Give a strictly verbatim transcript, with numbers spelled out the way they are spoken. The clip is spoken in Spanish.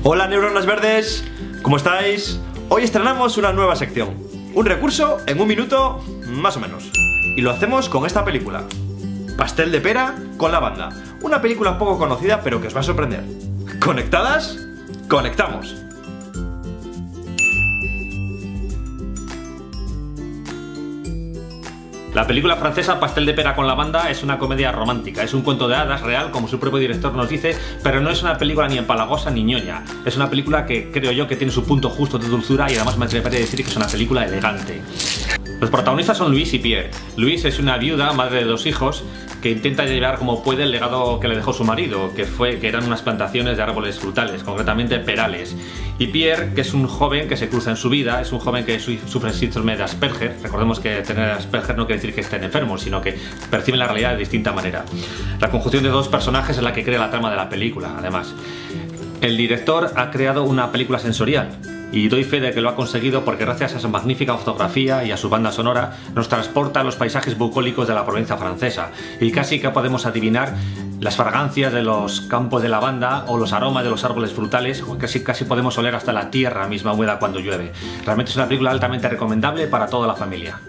Hola neuronas verdes, ¿cómo estáis? Hoy estrenamos una nueva sección, un recurso en un minuto más o menos. Y lo hacemos con esta película, Pastel de pera con lavanda. Una película poco conocida pero que os va a sorprender. ¿Conectadas? ¡Conectamos! La película francesa Pastel de pera con lavanda es una comedia romántica, es un cuento de hadas real, como su propio director nos dice, pero no es una película ni empalagosa ni ñoña. Es una película que creo yo que tiene su punto justo de dulzura y además me atrevería a decir que es una película elegante. Los protagonistas son Louise y Pierre. Louise es una viuda, madre de dos hijos, que intenta llevar como puede el legado que le dejó su marido, que fue que eran unas plantaciones de árboles frutales, concretamente perales. Y Pierre, que es un joven que se cruza en su vida, es un joven que su sufre síndrome de Asperger. Recordemos que tener Asperger no quiere decir que estén enfermos, sino que perciben la realidad de distinta manera. La conjunción de dos personajes es la que crea la trama de la película, además. El director ha creado una película sensorial. Y doy fe de que lo ha conseguido porque gracias a su magnífica fotografía y a su banda sonora nos transporta a los paisajes bucólicos de la provincia francesa y casi que podemos adivinar las fragancias de los campos de lavanda o los aromas de los árboles frutales, o casi, casi podemos oler hasta la tierra misma húmeda cuando llueve. Realmente es una película altamente recomendable para toda la familia.